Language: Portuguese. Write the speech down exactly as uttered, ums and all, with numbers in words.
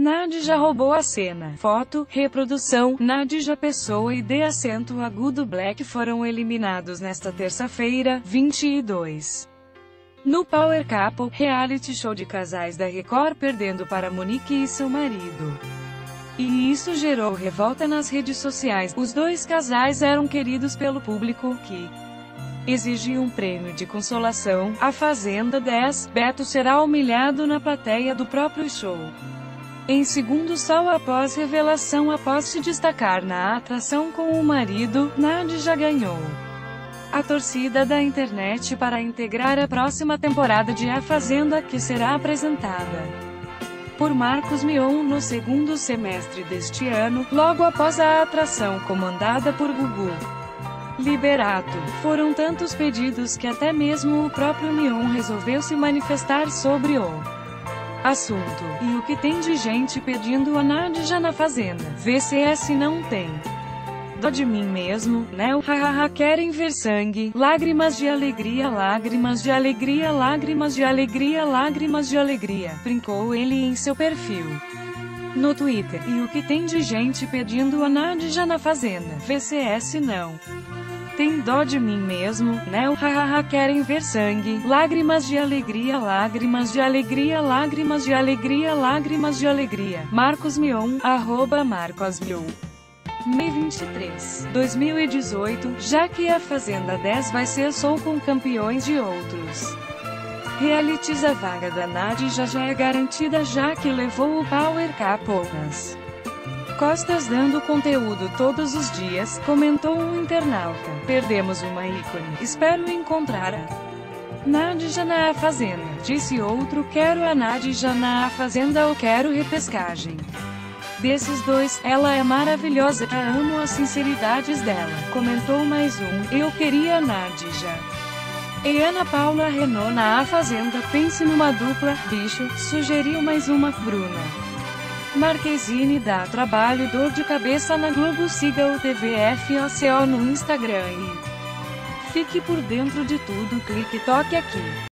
Nadja roubou a cena. Foto, reprodução, Nadja Pessoa e D acento agudo Black foram eliminados nesta terça-feira, vinte e dois. No Power Couple, reality show de casais da Record, perdendo para Monique e seu marido. E isso gerou revolta nas redes sociais. Os dois casais eram queridos pelo público, que exigia um prêmio de consolação. A Fazenda dez, Beto será humilhado na plateia do próprio show. Em segundo só após revelação após se destacar na atração com o marido, Nadja ganhou a torcida da internet para integrar a próxima temporada de A Fazenda, que será apresentada por Marcos Mion no segundo semestre deste ano, logo após a atração comandada por Gugu Liberato. Foram tantos pedidos que até mesmo o próprio Mion resolveu se manifestar sobre o assunto. E o que tem de gente pedindo a Nadja na Fazenda? V C S não tem dó de mim mesmo, né? Hahaha, querem ver sangue, lágrimas de alegria, lágrimas de alegria, lágrimas de alegria, lágrimas de alegria, brincou ele em seu perfil no Twitter. E o que tem de gente pedindo a Nadja na Fazenda? V C S não tem dó de mim mesmo, né? Hahaha, querem ver sangue, lágrimas de alegria, lágrimas de alegria, lágrimas de alegria, lágrimas de alegria. Marcos Mion, arroba Marcos Mion. Mei vinte e três, dois mil e dezoito, já que a Fazenda dez vai ser só com campeões de outros realities, a vaga da Nadja já é garantida, já que levou o Power Couple nas costas dando conteúdo todos os dias, comentou um internauta. Perdemos uma ícone, espero encontrar a Nadja na A Fazenda, disse outro. Quero a Nadja na A Fazenda ou quero repescagem. Desses dois, ela é maravilhosa, amo as sinceridades dela, comentou mais um. Eu queria a Nadja e Ana Paula Renault na A Fazenda, pense numa dupla, bicho, sugeriu mais uma. Bruna Marquezine dá trabalho e dor de cabeça na Globo. Siga o T V F O C O no Instagram e fique por dentro de tudo. Clique e toque aqui.